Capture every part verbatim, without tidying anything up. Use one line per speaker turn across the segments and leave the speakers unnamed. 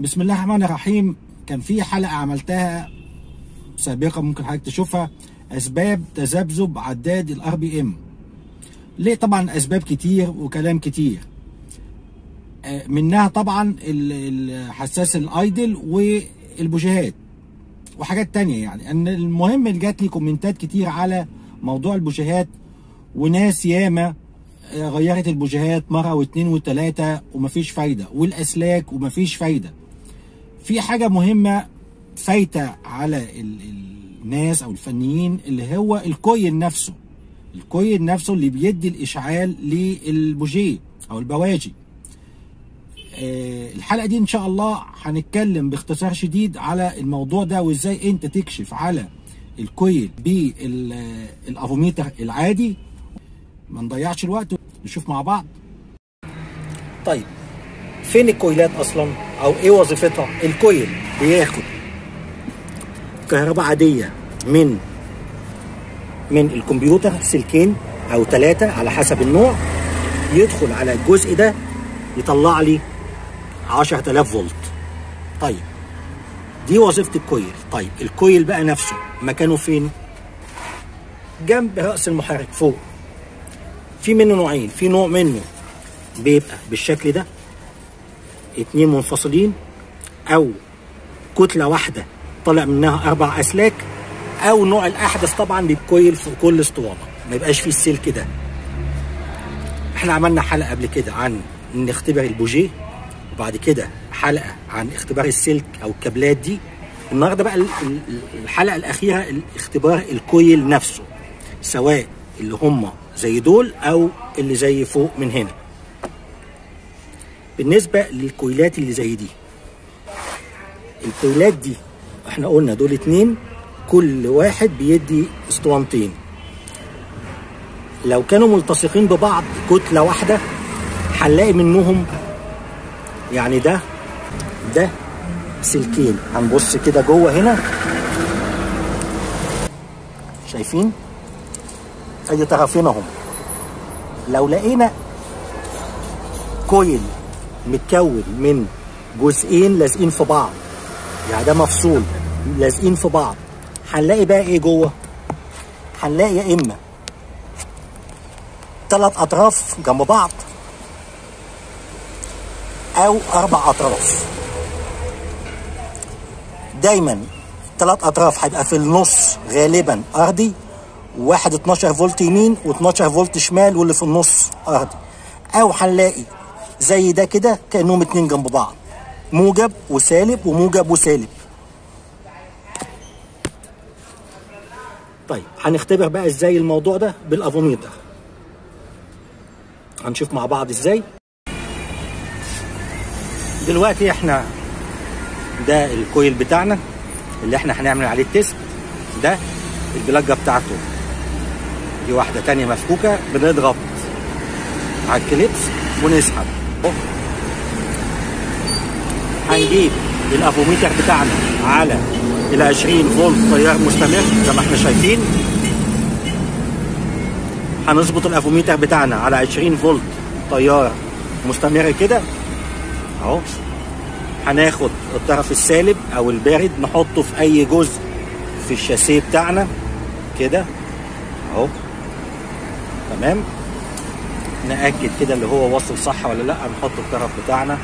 بسم الله الرحمن الرحيم. كان في حلقة عملتها سابقا ممكن حضرتك تشوفها، أسباب تذبذب عداد الار بي ام. ليه؟ طبعا أسباب كتير وكلام كتير، منها طبعا الحساس الايدل والبوجيهات وحاجات تانية. يعني ان المهم اللي جات لي كومنتات كتير على موضوع البوجيهات، وناس ياما غيرت البوجيهات مرة واثنين وثلاثة ومفيش فايدة، والأسلاك ومفيش فايدة. في حاجة مهمة فايتة على الناس أو الفنيين، اللي هو الكويل نفسه. الكويل نفسه اللي بيدي الإشعال للبوجيه أو البواجي. الحلقة دي إن شاء الله هنتكلم باختصار شديد على الموضوع ده، وإزاي أنت تكشف على الكويل بالافوميتر العادي. ما نضيعش الوقت، نشوف مع بعض. طيب، فين الكويلات اصلا او ايه وظيفتها؟ الكويل بياخد كهرباء عاديه من من الكمبيوتر، سلكين او ثلاثه على حسب النوع، يدخل على الجزء ده يطلع لي عشرة آلاف فولت. طيب، دي وظيفه الكويل. طيب، الكويل بقى نفسه مكانه فين؟ جنب راس المحرك فوق. في منه نوعين، في نوع منه بيبقى بالشكل ده، اتنين منفصلين، او كتله واحده طالع منها اربع اسلاك، او نوع الاحدث طبعا بيكويل في كل اسطوانه ما يبقاش فيه السلك ده. احنا عملنا حلقه قبل كده عن نختبر البوجيه، وبعد كده حلقه عن اختبار السلك او الكابلات دي. النهارده بقى الحلقه الاخيره اختبار الكويل نفسه، سواء اللي هم زي دول او اللي زي فوق من هنا. بالنسبه للكويلات اللي زي دي، الكويلات دي احنا قلنا دول اتنين، كل واحد بيدي اسطوانتين. لو كانوا ملتصقين ببعض كتله واحده هنلاقي منهم، يعني ده ده سلكين. هنبص كده جوه هنا، شايفين ادي طرفين اهم. لو لقينا كويل متكون من جزئين لازقين في بعض، يعني ده مفصول لازقين في بعض، هنلاقي بقى ايه جوه؟ هنلاقي يا اما ثلاث اطراف جنب بعض، او اربع اطراف. دايما ثلاث اطراف هيبقى في النص غالبا ارضي، واحد اتناشر فولت يمين واتناشر فولت شمال، واللي في النص ارضي. او هنلاقي زي ده كده كانهم اتنين جنب بعض، موجب وسالب وموجب وسالب. طيب، هنختبر بقى ازاي الموضوع ده بالافوميتر. هنشوف مع بعض ازاي. دلوقتي احنا ده الكويل بتاعنا اللي احنا هنعمل عليه التيست. ده البلاجه بتاعته، دي واحده تانية مفكوكه. بنضغط على الكليبس ونسحب. هنجيب الافوميتر بتاعنا على ال عشرين فولت تيار مستمر زي ما احنا شايفين. هنظبط الافوميتر بتاعنا على عشرين فولت تيار مستمر كده اهو. هناخد الطرف السالب او البارد نحطه في اي جزء في الشاسيه بتاعنا كده اهو. تمام، نأكد كده اللي هو واصل صح ولا لا. نحط الطرف بتاعنا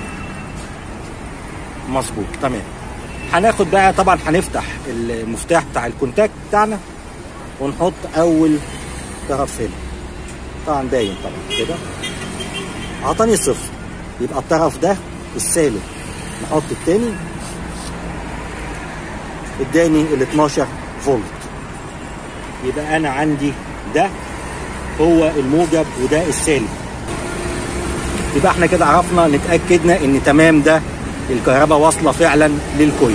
مظبوط. تمام، هناخد بقى طبعا هنفتح المفتاح بتاع الكونتاكت بتاعنا ونحط اول طرف هنا. طبعا باين طبعا كده، اعطاني صفر، يبقى الطرف ده السالب. نحط التاني، اداني ال اتناشر فولت. يبقى انا عندي ده هو الموجب وده السالب. يبقى احنا كده عرفنا نتاكدنا ان تمام ده الكهرباء واصله فعلا للكويل.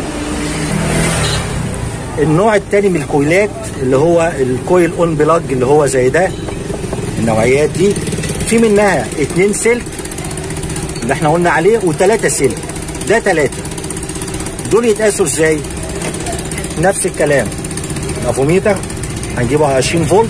النوع التاني من الكويلات اللي هو الكويل اون بلاج، اللي هو زي ده. النوعيات دي في منها اتنين سلك اللي احنا قلنا عليه، وتلاته سلك. ده تلاته. دول يتقاسوا ازاي؟ نفس الكلام، الافوميتر هنجيبه على عشرين فولت.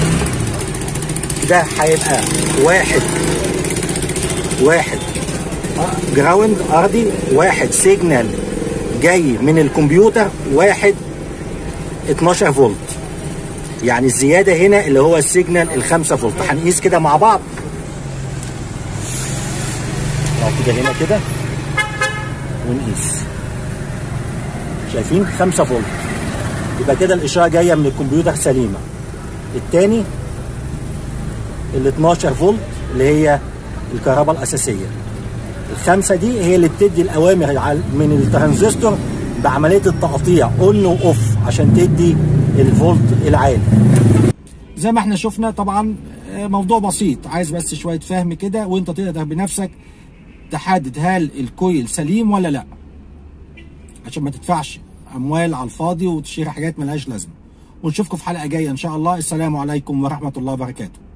ده هيبقى واحد واحد جراوند ارضي، واحد سيجنال جاي من الكمبيوتر، واحد اتناشر فولت. يعني الزياده هنا اللي هو السيجنال الخمسة فولت. هنقيس كده مع بعض كده هنا كده ونقيس. شايفين خمسة فولت، يبقى كده الاشاره جايه من الكمبيوتر سليمه. الثاني ال اتناشر فولت اللي هي الكهرباء الاساسيه. الخمسه دي هي اللي بتدي الاوامر من الترانزستور بعمليه التقطيع اون واوف عشان تدي الفولت العالي. زي ما احنا شفنا طبعا موضوع بسيط، عايز بس شويه فهم كده وانت تقدر بنفسك تحدد هل الكويل سليم ولا لا، عشان ما تدفعش اموال على الفاضي وتشتري حاجات ملهاش لازمه. ونشوفكم في حلقه جايه ان شاء الله. السلام عليكم ورحمه الله وبركاته.